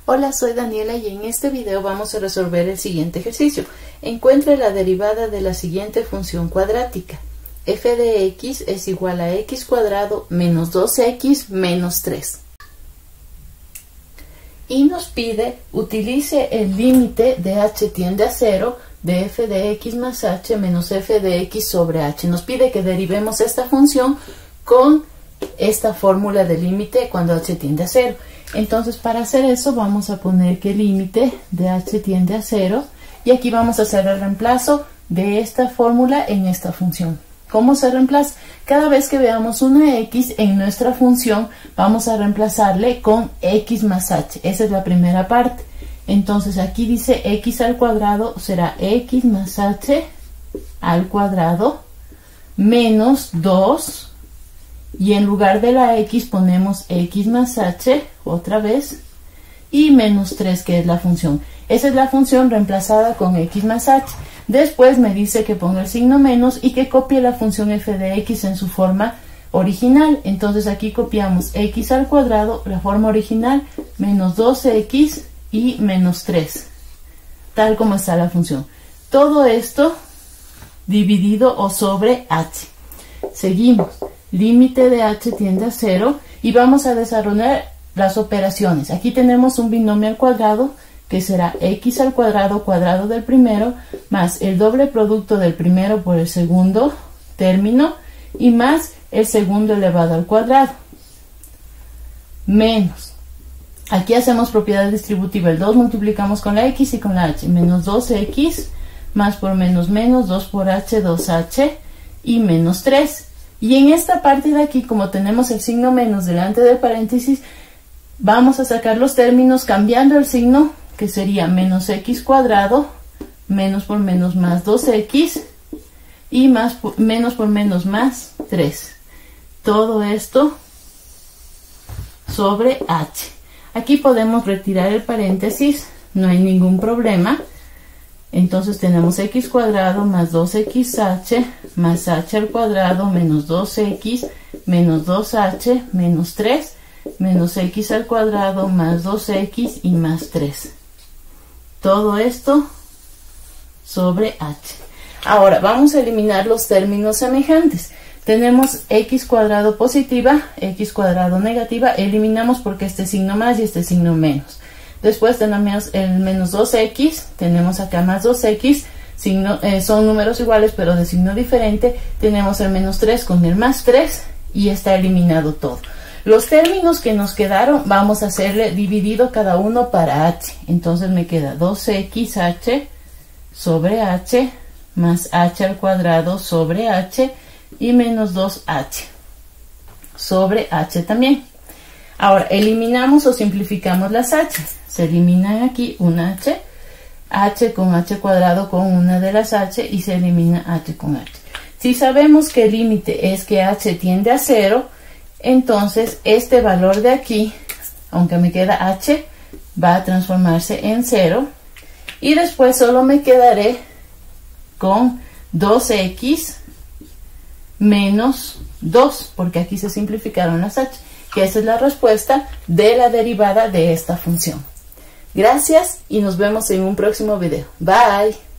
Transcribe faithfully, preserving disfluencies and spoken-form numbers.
Hola, soy Daniela y en este video vamos a resolver el siguiente ejercicio. Encuentre la derivada de la siguiente función cuadrática. F de x es igual a x cuadrado menos dos x menos tres. Y nos pide, utilice el límite de h tiende a cero de f de x más h menos f de x sobre h. Nos pide que derivemos esta función con esta fórmula de límite cuando h tiende a cero. Entonces, para hacer eso vamos a poner que el límite de h tiende a cero y aquí vamos a hacer el reemplazo de esta fórmula en esta función. ¿Cómo se reemplaza? Cada vez que veamos una x en nuestra función vamos a reemplazarle con x más h. Esa es la primera parte. Entonces aquí dice x al cuadrado será x más h al cuadrado menos dos. Y en lugar de la x ponemos x más h, otra vez, y menos tres, que es la función. Esa es la función reemplazada con x más h. Después me dice que ponga el signo menos y que copie la función f de x en su forma original. Entonces aquí copiamos x al cuadrado, la forma original, menos dos x y menos tres, tal como está la función. Todo esto dividido o sobre h. Seguimos. Límite de h tiende a cero y vamos a desarrollar las operaciones. Aquí tenemos un binomio al cuadrado que será x al cuadrado cuadrado del primero más el doble producto del primero por el segundo término y más el segundo elevado al cuadrado menos, aquí hacemos propiedad distributiva, el dos multiplicamos con la x y con la h, menos dos x más por menos menos, dos por h, dos h y menos tres. Y en esta parte de aquí, como tenemos el signo menos delante del paréntesis, vamos a sacar los términos cambiando el signo, que sería menos x cuadrado, menos por menos más dos x, y más por, menos por menos más tres. Todo esto sobre h. Aquí podemos retirar el paréntesis, no hay ningún problema. Entonces tenemos x cuadrado más dos x h más h al cuadrado menos dos x menos dos h menos tres menos x al cuadrado más dos x y más tres. Todo esto sobre h. Ahora vamos a eliminar los términos semejantes. Tenemos x cuadrado positiva, x cuadrado negativa. Eliminamos porque este signo más y este signo menos. Después tenemos el menos dos x, tenemos acá más dos x, signo, eh, son números iguales pero de signo diferente. Tenemos el menos tres con el más tres y está eliminado todo. Los términos que nos quedaron vamos a hacerle dividido cada uno para h. Entonces me queda dos x h sobre h más h al cuadrado sobre h y menos dos h sobre h también. Ahora, eliminamos o simplificamos las h. Se eliminan aquí una h, h con h cuadrado con una de las h y se elimina h con h. Si sabemos que el límite es que h tiende a cero, entonces este valor de aquí, aunque me queda h, va a transformarse en cero. Y después solo me quedaré con dos x menos dos, porque aquí se simplificaron las h. Que esa es la respuesta de la derivada de esta función. Gracias y nos vemos en un próximo video. Bye.